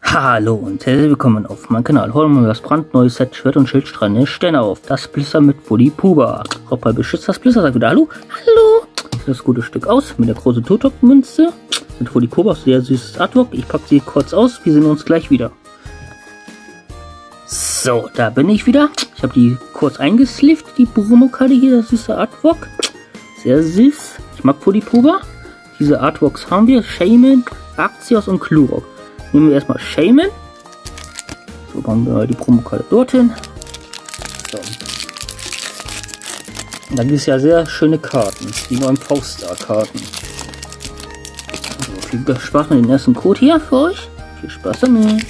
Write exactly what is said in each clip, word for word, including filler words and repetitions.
Hallo und herzlich willkommen auf meinem Kanal. Heute haben wir das brandneue Set Schwert und Schild Strahlen Sterne auf. Das Blister mit Bully Puba. Robber beschützt das Blister, sagt wieder Hallo. Hallo. Sieht das gute Stück aus mit der großen Totok-Münze. Mit Bully Puba, sehr süßes Artwork. Ich packe sie kurz aus. Wir sehen uns gleich wieder. So, da bin ich wieder. Ich habe die kurz eingeslifft, die Promokarte hier, das süße Artwork. Sehr süß. Ich mag Bully Puba. Diese Artworks haben wir. Shaman, Arceus und Klurok. Nehmen wir erstmal Shaman. So, bauen wir die Promokarte dorthin. So. Und dann gibt es ja sehr schöne Karten. Die neuen V-Star-Karten. So, viel Spaß mit dem ersten Code hier für euch. Viel Spaß damit.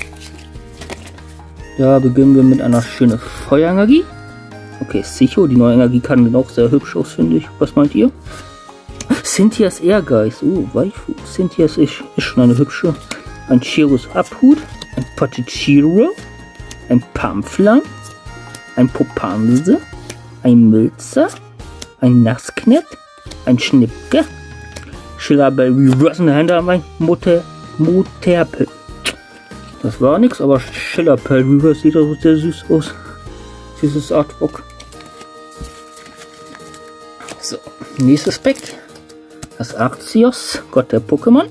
Da beginnen wir mit einer schönen Feuerenergie. Okay, Psycho. Die neue Energiekarten sehen auch sehr hübsch aus, finde ich. Was meint ihr? Cynthias Ehrgeiz. Oh, Waifu. Cynthias ist, ist schon eine hübsche. Ein Chirus Abhut, ein Potichiro, ein Pamphlan, ein Popanse, ein Milzer, ein Nassknet, ein Schnippke, Schillerbell Reverse in der Hand haben ein Mutter, Mutterpel. Das war nichts, aber Schillerbell Reverse sieht auch sehr süß aus. Dieses Artwork. So, nächstes Pack. Das Arceus, Gott der Pokémon.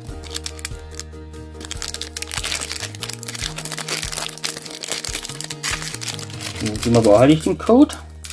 Immer behalte ich den Code.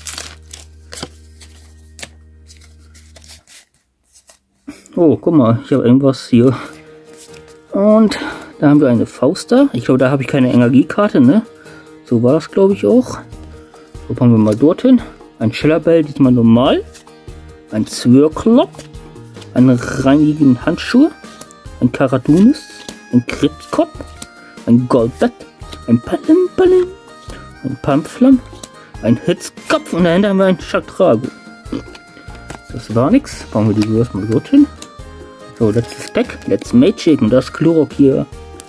Oh, guck mal, ich habe irgendwas hier. Und da haben wir eine V-Star. Ich glaube, da habe ich keine Energiekarte, ne? So war das, glaube ich, auch. So, packen wir mal dorthin. Ein Schillerbell, diesmal normal. Ein Zwirklop. Einen reinigen Handschuh. Ein Karadunis. Ein Krebskopf. Ein Goldbett. Ein Palim-Palim. Ein Pamphlam, ein Hitzkopf und dahinter haben wir ein Chatrago. Das war nix. Bauen wir die erstmal dorthin. So, letztes Pack. Let's Magic und das Klurok hier.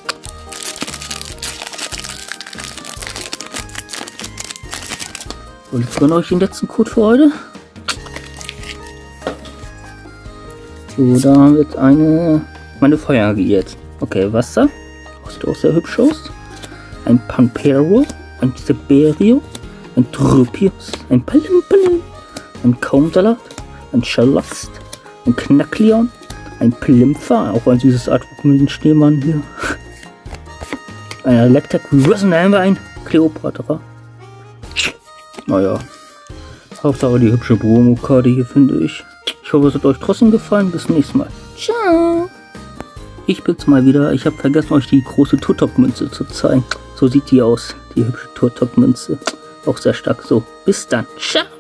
So, jetzt gönne euch den letzten Code für heute. So, da haben wir jetzt eine. Meine Feuerenergie jetzt. Okay, Wasser. Sieht auch sehr hübsch aus. Ein Pampero. Ein Siberio, ein Tropius, ein Palim-Palim, ein Kaumsalat, ein Schalast, ein Knackleon, ein Plimpfer, auch ein süßes Artwork mit dem Schneemann hier. Ein Electric Reverse, da haben wir ein Kleopatra. Naja, Hauptsache die hübsche Promokarte hier, finde ich. Ich hoffe, es hat euch trotzdem gefallen. Bis zum nächsten Mal. Ciao! Ich bin's mal wieder. Ich habe vergessen, euch die große Totok-Münze zu zeigen. So sieht die aus, die hübsche Totok-Münze. Auch sehr stark. So, bis dann. Ciao!